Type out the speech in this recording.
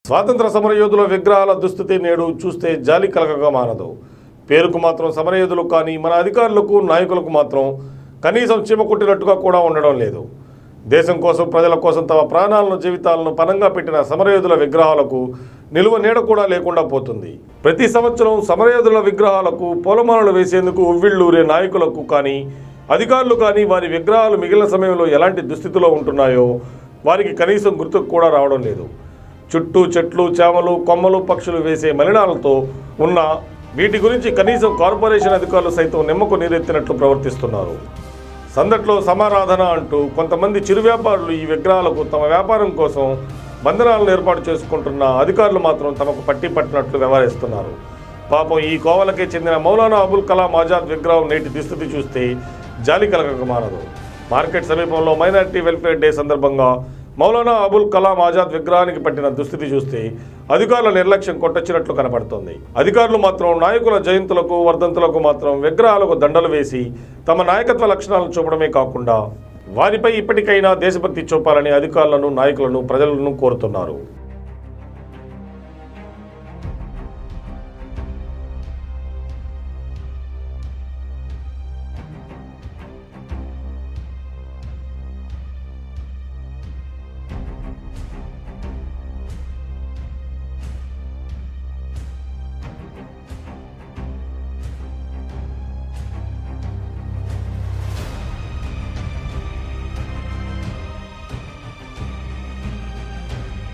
స్వాతంత్ర సమరయోధుల విగ్రహాల దుస్థితి నేడు చూస్తే జాలి కలగగా మానదు. పేరుకు మాత్రం సమరయోధులు కానీ మన అధికారులకు నాయకులకు మాత్రం కనీసం చీమ కుట్టినట్టుగా కూడా ఉండడం లేదు. దేశం కోసం ప్రజల కోసం తమ ప్రాణాలను జీవితాలను పనంగా పెట్టిన సమరయోధుల విగ్రహాలకు నిలువ నీడ కూడా లేకుండా పోతుంది. ప్రతి సంవత్సరం సమరయోధుల విగ్రహాలకు పూలమాలలు వేసేందుకు ఉవ్విళ్ళూరే నాయకులకు కానీ అధికారులు కానీ వారి విగ్రహాలు మిగిలిన సమయంలో ఎలాంటి దుస్థితిలో ఉంటున్నాయో వారికి కనీసం గుర్తుకు కూడా రావడం లేదు. చుట్టూ చెట్లు చేమలు కొమ్మలు పక్షులు వేసే మలినాలతో ఉన్న వీటి గురించి కనీసం కార్పొరేషన్ అధికారులు సైతం నిమ్మకు నీరెత్తినట్లు ప్రవర్తిస్తున్నారు. సందట్లో సమారాధన అంటూ కొంతమంది చిరు వ్యాపారులు ఈ విగ్రహాలకు తమ వ్యాపారం కోసం బంధనాలను ఏర్పాటు చేసుకుంటున్న అధికారులు మాత్రం తమకు పట్టినట్లు వ్యవహరిస్తున్నారు. పాపం ఈ కోవలకే చెందిన మౌలానా అబుల్ కలాం ఆజాద్ విగ్రహం నేటి దుస్థితి చూస్తే జాలి కలగక మానదు. మార్కెట్ సమీపంలో మైనారిటీ వెల్ఫేర్ డే సందర్భంగా మౌలానా అబుల్ కలాం ఆజాద్ విగ్రహానికి పట్టిన దుస్థితి చూస్తే అధికారుల నిర్లక్ష్యం కొట్టొచ్చినట్లు కనపడుతోంది. అధికారులు మాత్రం నాయకుల జయంతులకు వర్ధంతులకు మాత్రం విగ్రహాలకు దండలు వేసి తమ నాయకత్వ లక్షణాలను చూపడమే కాకుండా వారిపై ఇప్పటికైనా దేశభక్తి చూపాలని అధికారులను నాయకులను ప్రజలను కోరుతున్నారు.